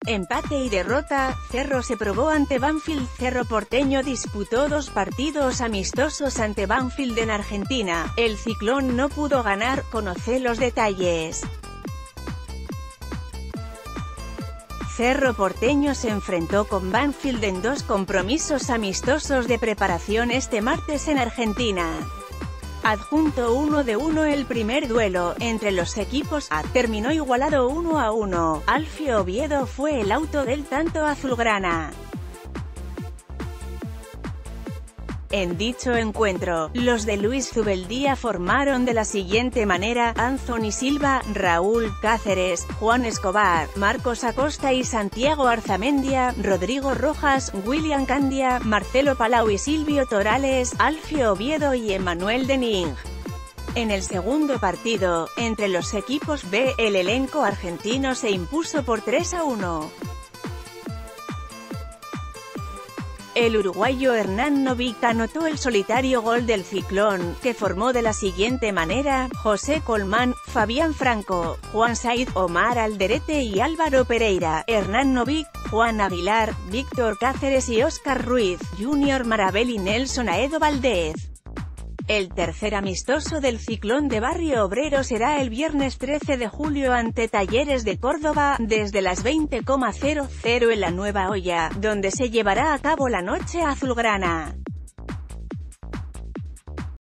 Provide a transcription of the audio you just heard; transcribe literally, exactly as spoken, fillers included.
Empate y derrota. Cerro se probó ante Banfield. Cerro Porteño disputó dos partidos amistosos ante Banfield en Argentina. El Ciclón no pudo ganar. Conoce los detalles. Cerro Porteño se enfrentó con Banfield en dos compromisos amistosos de preparación este martes en Argentina. Adjunto uno de uno. El primer duelo, entre los equipos A, terminó igualado uno a uno. Alfio Oviedo fue el autor del tanto azulgrana. En dicho encuentro, los de Luis Zubeldía formaron de la siguiente manera: Anthony Silva, Raúl Cáceres, Juan Escobar, Marcos Acosta y Santiago Arzamendia, Rodrigo Rojas, William Candia, Marcelo Palau y Silvio Torales, Alfio Oviedo y Emmanuel Dening. En el segundo partido, entre los equipos B, el elenco argentino se impuso por tres a uno. El uruguayo Hernán Novik anotó el solitario gol del Ciclón, que formó de la siguiente manera: José Colmán, Fabián Franco, Juan Saiz, Omar Alderete y Álvaro Pereira, Hernán Novik, Juan Aguilar, Víctor Cáceres y Óscar Ruiz, Junior Marabel y Nelson Aedo Valdez. El tercer amistoso del Ciclón de Barrio Obrero será el viernes trece de julio ante Talleres de Córdoba, desde las veinte cero cero en la Nueva Olla, donde se llevará a cabo la noche azulgrana.